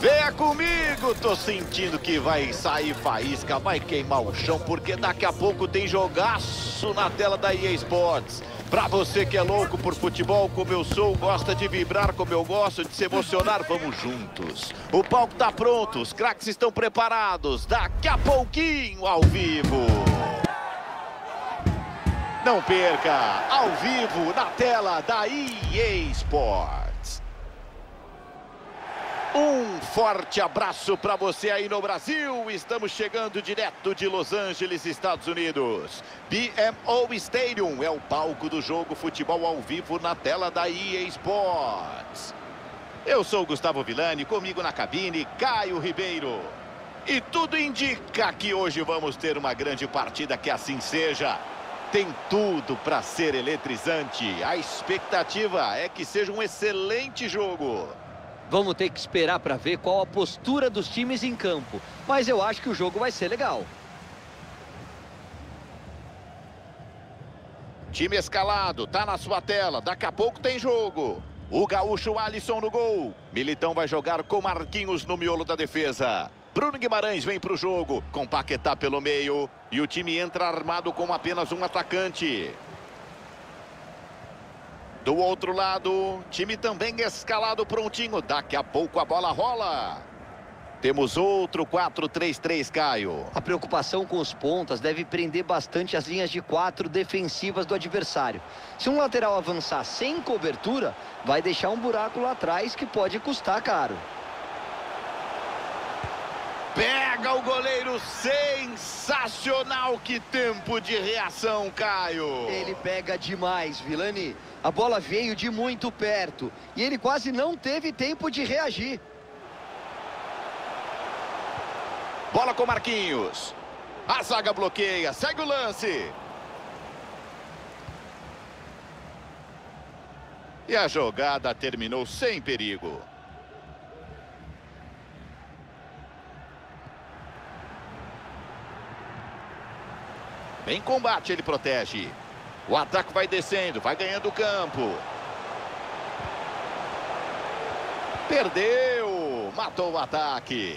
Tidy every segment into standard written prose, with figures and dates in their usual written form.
Venha comigo, tô sentindo que vai sair faísca, vai queimar o chão, porque daqui a pouco tem jogaço na tela da EA Sports. Pra você que é louco por futebol como eu sou, gosta de vibrar como eu gosto, de se emocionar, vamos juntos. O palco tá pronto, os craques estão preparados, daqui a pouquinho ao vivo. Não perca, ao vivo na tela da EA Sports. Um forte abraço para você aí no Brasil. Estamos chegando direto de Los Angeles, Estados Unidos. BMO Stadium é o palco do jogo futebol ao vivo na tela da EA Sports. Eu sou o Gustavo Villani, comigo na cabine, Caio Ribeiro. E tudo indica que hoje vamos ter uma grande partida, que assim seja. Tem tudo para ser eletrizante. A expectativa é que seja um excelente jogo. Vamos ter que esperar para ver qual a postura dos times em campo. Mas eu acho que o jogo vai ser legal. Time escalado, tá na sua tela. Daqui a pouco tem jogo. O gaúcho Alisson no gol. Militão vai jogar com Marquinhos no miolo da defesa. Bruno Guimarães vem para o jogo, com Paquetá pelo meio. E o time entra armado com apenas um atacante. Do outro lado, time também escalado prontinho. Daqui a pouco a bola rola. Temos outro 4-3-3, Caio. A preocupação com os pontas deve prender bastante as linhas de 4 defensivas do adversário. Se um lateral avançar sem cobertura, vai deixar um buraco lá atrás que pode custar caro. Pega o goleiro, sensacional, que tempo de reação, Caio. Ele pega demais, Villani. A bola veio de muito perto e ele quase não teve tempo de reagir. Bola com Marquinhos. A zaga bloqueia, segue o lance. E a jogada terminou sem perigo. Em combate ele protege. O ataque vai descendo, vai ganhando o campo. Perdeu, matou o ataque.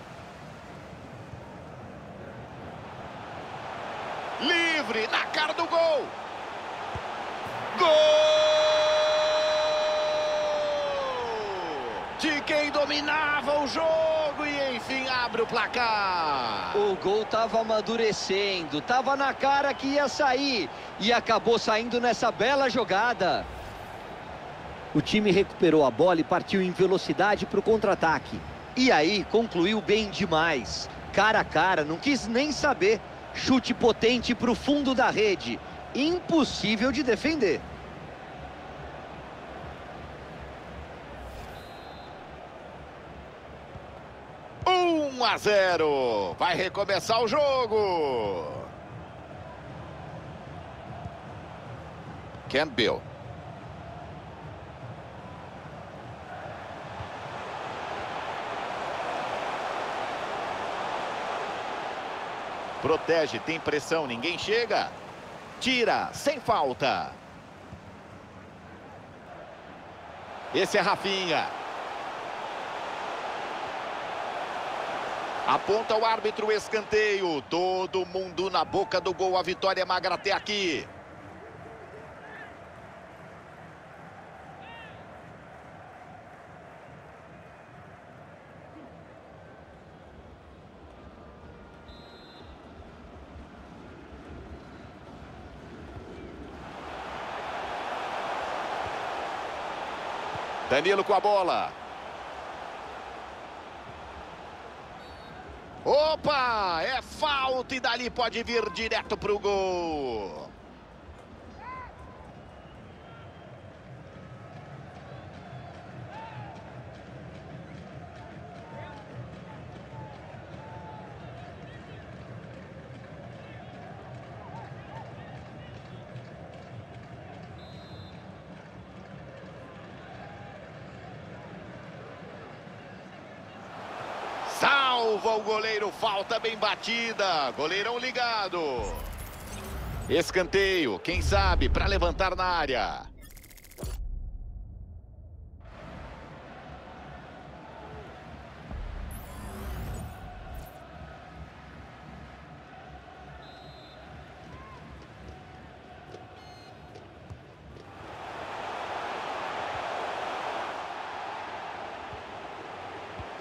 Livre, na cara do gol. Gol! De quem dominava o jogo e enfim abre o placar. O gol estava amadurecendo, estava na cara que ia sair e acabou saindo nessa bela jogada. O time recuperou a bola e partiu em velocidade para o contra-ataque. E aí concluiu bem demais. Cara a cara, não quis nem saber. Chute potente para o fundo da rede. Impossível de defender. Um a 0. Vai recomeçar o jogo. Campbell. Protege, tem pressão, ninguém chega. Tira, sem falta. Esse é Rafinha. Aponta o árbitro, o escanteio. Todo mundo na boca do gol. A vitória é magra até aqui. Danilo com a bola. Opa, é falta e dali pode vir direto para o gol. Salva o goleiro, falta bem batida, goleirão ligado. Escanteio, quem sabe, para levantar na área.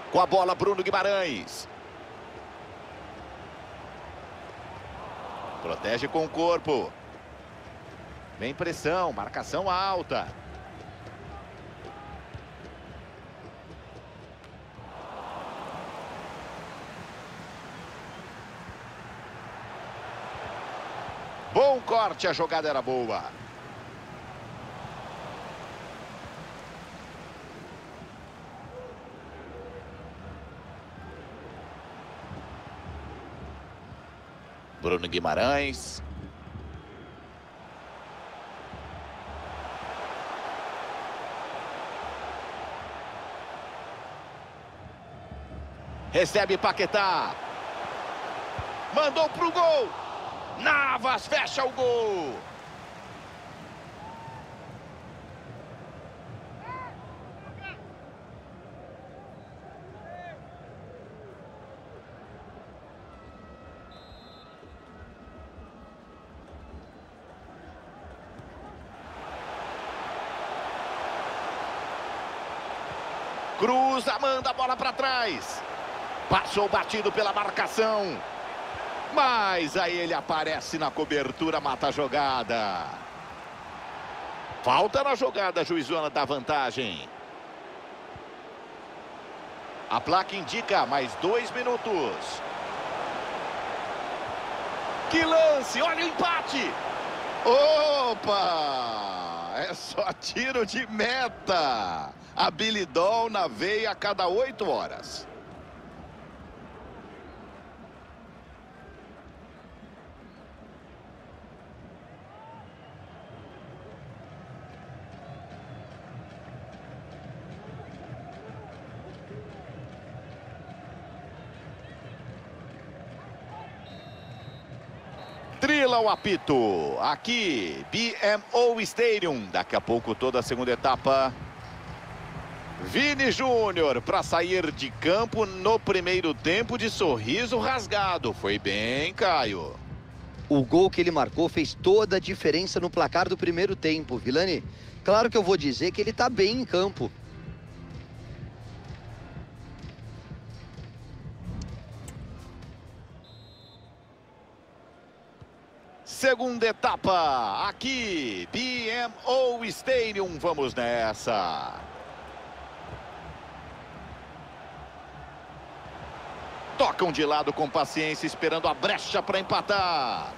Com a bola, Bruno Guimarães. Protege com o corpo. Vem pressão, marcação alta. Bom corte, a jogada era boa. Bruno Guimarães. Recebe Paquetá. Mandou pro gol. Navas fecha o gol. Cruza, manda a bola para trás. Passou batido pela marcação. Mas aí ele aparece na cobertura, mata a jogada. Falta na jogada, a juizona dá vantagem. A placa indica mais 2 minutos. Que lance, olha o empate. Opa! É só tiro de meta. Habilidol na veia a cada 8 horas. Trila o apito. Aqui, BMO Stadium. Daqui a pouco toda a segunda etapa. Vini Júnior para sair de campo no primeiro tempo de sorriso rasgado. Foi bem, Caio. O gol que ele marcou fez toda a diferença no placar do primeiro tempo, Vilani. Claro que eu vou dizer que ele tá bem em campo. Segunda etapa, aqui, BMO Stadium. Vamos nessa. Tocam de lado com paciência, esperando a brecha para empatar.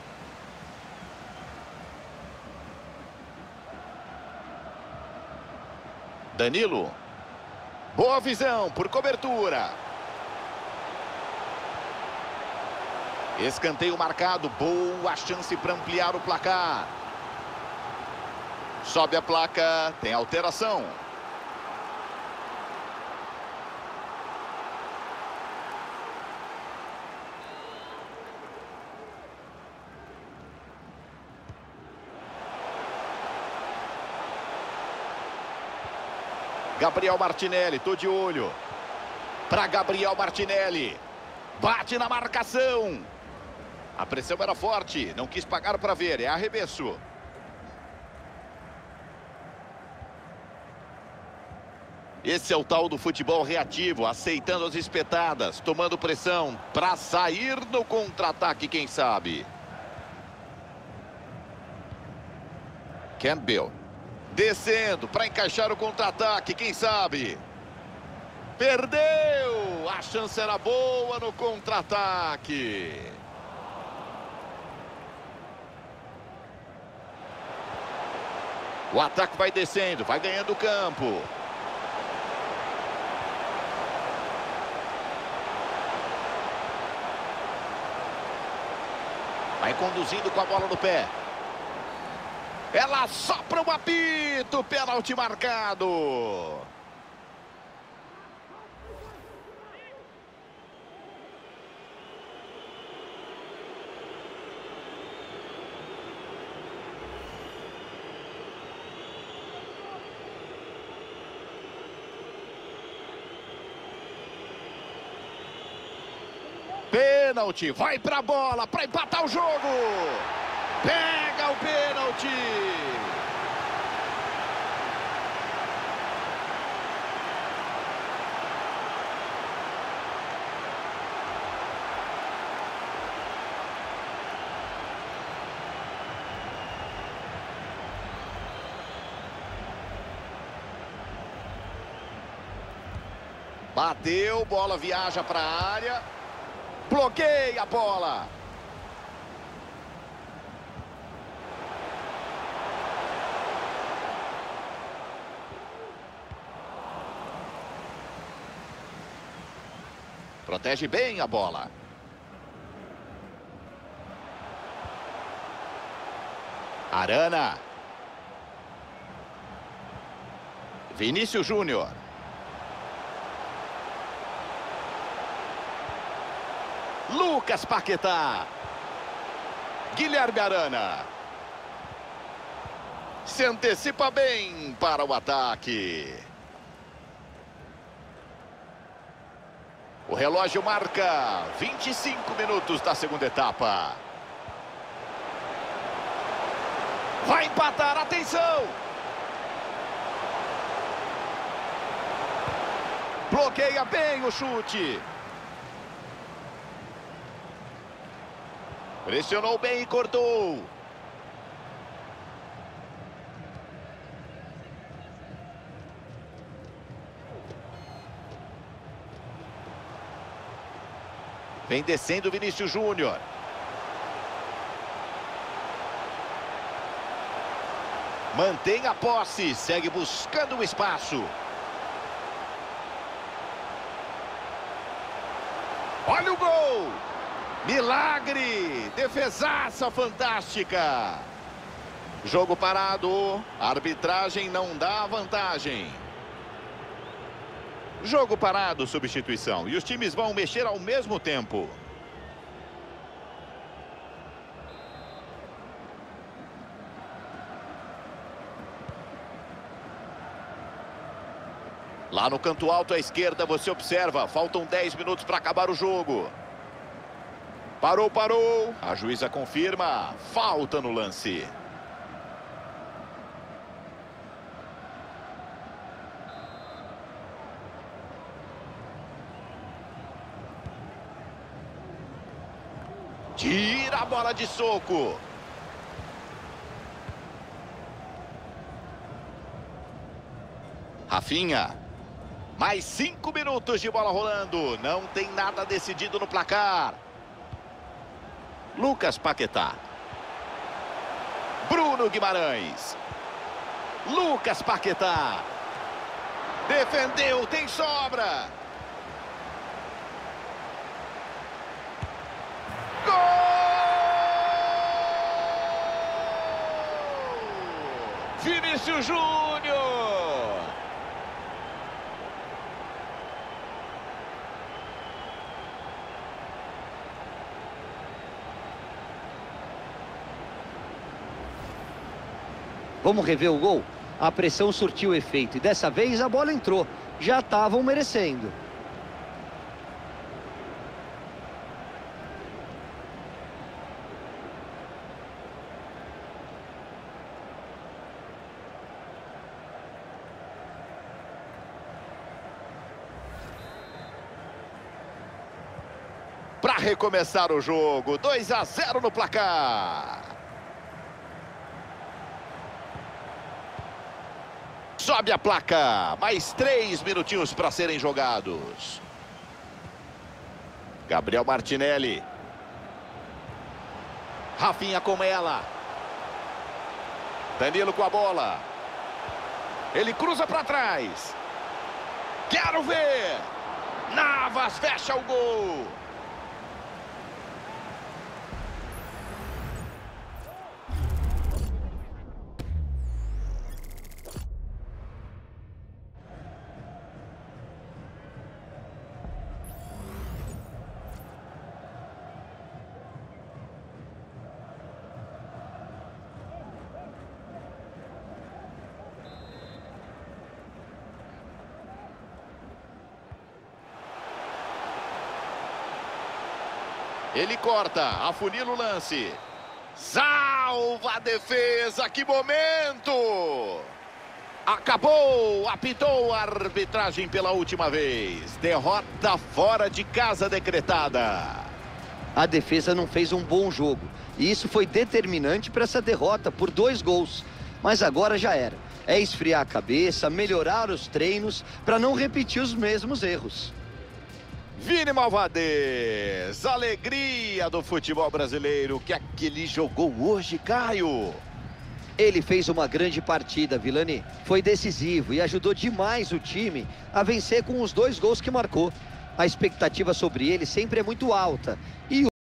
Danilo. Boa visão por cobertura. Escanteio marcado. Boa chance para ampliar o placar. Sobe a placa. Tem alteração. Gabriel Martinelli, tô de olho. Para Gabriel Martinelli. Bate na marcação. A pressão era forte. Não quis pagar para ver. É arremesso. Esse é o tal do futebol reativo. Aceitando as espetadas. Tomando pressão. Para sair no contra-ataque, quem sabe. Campbell. Descendo para encaixar o contra-ataque, quem sabe? Perdeu! A chance era boa no contra-ataque. O ataque vai descendo, vai ganhando o campo. Vai conduzindo com a bola no pé. Ela sopra o apito, pênalti marcado. Pênalti, vai pra bola, para empatar o jogo. Pega o pênalti. Bateu, bola viaja para a área. Bloqueia a bola. Protege bem a bola. Arana. Vinícius Júnior. Lucas Paquetá. Guilherme Arana. Se antecipa bem para o ataque. O relógio marca 25 minutos da segunda etapa. Vai empatar, atenção! Bloqueia bem o chute. Pressionou bem e cortou. Vem descendo o Vinícius Júnior. Mantém a posse, segue buscando o espaço. Olha o gol! Milagre! Defesaça fantástica! Jogo parado, a arbitragem não dá vantagem. Jogo parado, substituição. E os times vão mexer ao mesmo tempo. Lá no canto alto à esquerda, você observa. Faltam 10 minutos para acabar o jogo. Parou, parou. A juíza confirma. Falta no lance. Tira a bola de soco. Rafinha. Mais 5 minutos de bola rolando. Não tem nada decidido no placar. Lucas Paquetá. Bruno Guimarães. Lucas Paquetá. Defendeu, tem sobra. Gol! Vinícius Júnior. Vamos rever o gol? A pressão surtiu efeito e dessa vez a bola entrou. Já estavam merecendo. Para recomeçar o jogo, 2-0 no placar. Sobe a placa. Mais 3 minutinhos para serem jogados. Gabriel Martinelli. Rafinha com ela. Danilo com a bola. Ele cruza para trás. Quero ver. Navas fecha o gol. Ele corta, afunila o lance. Salva a defesa, que momento! Acabou, apitou a arbitragem pela última vez. Derrota fora de casa decretada. A defesa não fez um bom jogo. E isso foi determinante para essa derrota por 2 gols. Mas agora já era. é esfriar a cabeça, melhorar os treinos para não repetir os mesmos erros. Vini Malvadez, alegria do futebol brasileiro. O que é que ele jogou hoje, Caio? Ele fez uma grande partida, Vilani. Foi decisivo e ajudou demais o time a vencer com os 2 gols que marcou. A expectativa sobre ele sempre é muito alta. E